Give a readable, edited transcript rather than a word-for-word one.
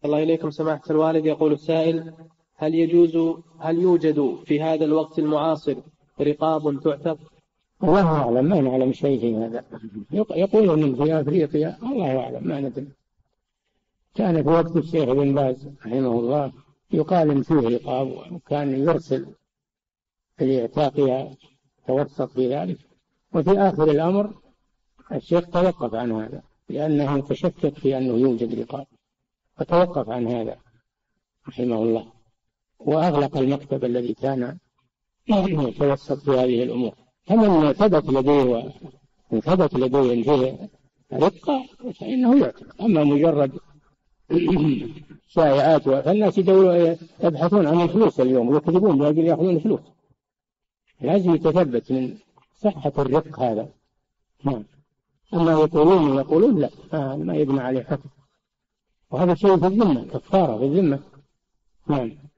الله إليكم سماحة الوالد. يقول السائل: هل يوجد في هذا الوقت المعاصر رقاب تعتق؟ الله أعلم، ما نعلم شيء في هذا. يقولون إن في أفريقيا، الله أعلم ما ندري. كان في وقت الشيخ بن باز رحمه الله يقال إن فيه رقاب، وكان يرسل لإعتاقها، توسط في ذلك. وفي آخر الأمر الشيخ توقف عن هذا لأنه تشكك في أنه يوجد رقاب، فتوقف عن هذا رحمه الله، وأغلق المكتب الذي كان يتوسط في هذه الأمور. فمن ثبت لديه أن فيه رقة فإنه يعتق. أما مجرد شائعات، فالناس يبحثون عن الفلوس اليوم، يكذبون لأجل يأخذون فلوس. لازم يتثبت من صحة الرق هذا. نعم. أما يقولون لا، ما يبنى عليه حكم، وهذا شيء في الذمة، كفارة في الذمة. نعم.